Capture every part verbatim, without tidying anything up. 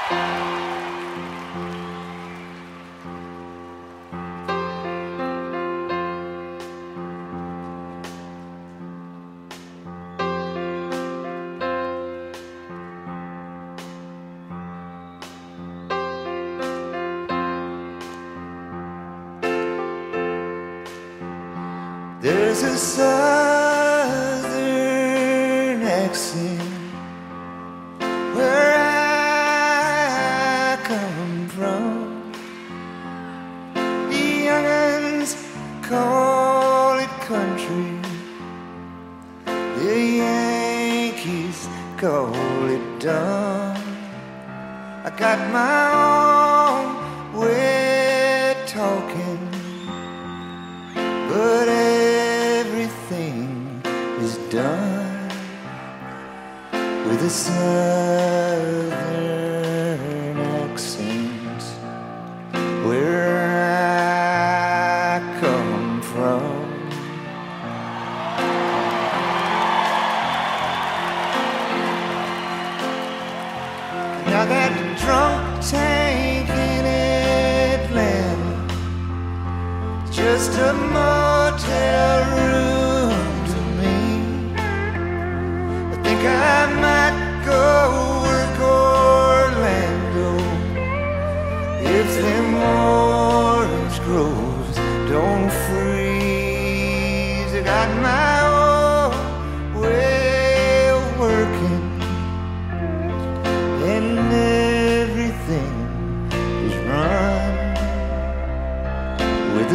There's a southern accent where I come from. The young'uns call it country, the Yankees call it dumb. I got my own way of talking, but everything is done with a southern accent where I come from. Now that drunk tank in Atlanta, just a motel room to me. I think I might go work Orlando if them orange groves don't freeze. I got my own way of working, and everything is run with a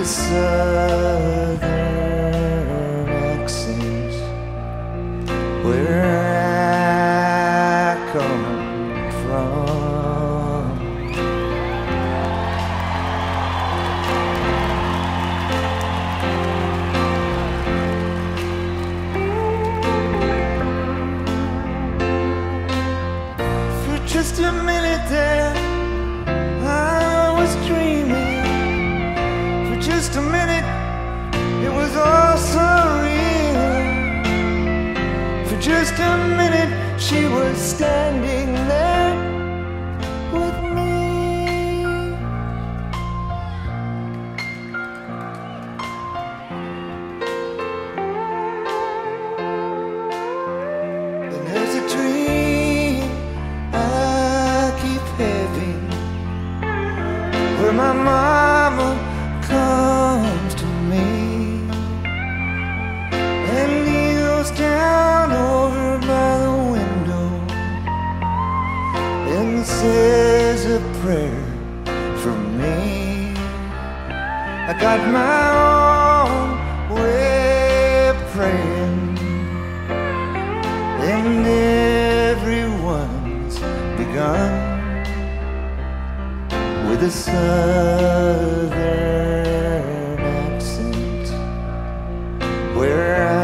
southern accent where I come from. For just a minute there, I was dreaming. Just a minute, it was all so real. For just a minute, she was standing there with me. And there's a dream I keep having where my mama comes to me and kneels down over by the window and says a prayer for me. I got my own way of praying, and everyone's begun with a southern accent where I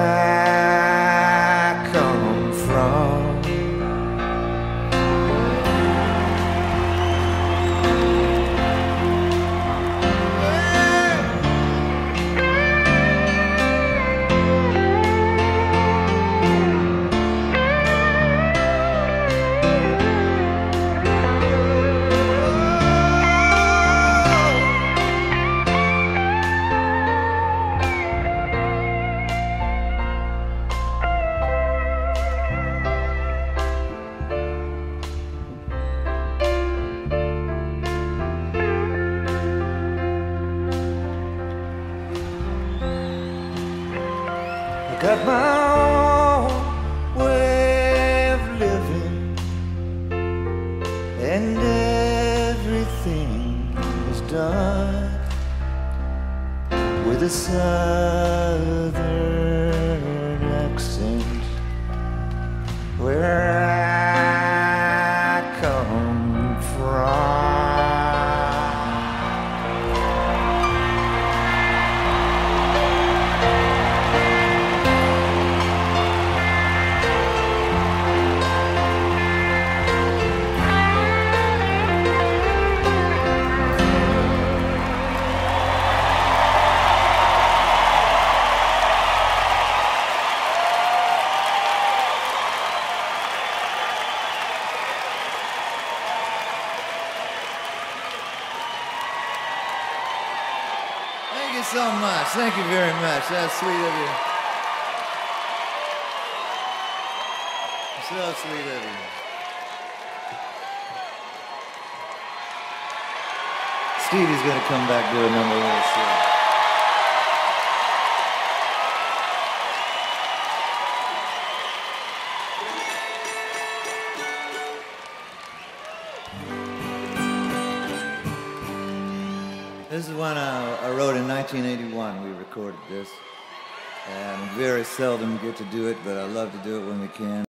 come from. Got my own way of living, and everything is done with a southern accent where I come from. you so much. Thank you very much. That's sweet of you. So sweet of you. Stevie's going to come back and do a number one show. This is one I, I wrote in nineteen eighty-one. We recorded this. And very seldom get to do it, but I love to do it when we can.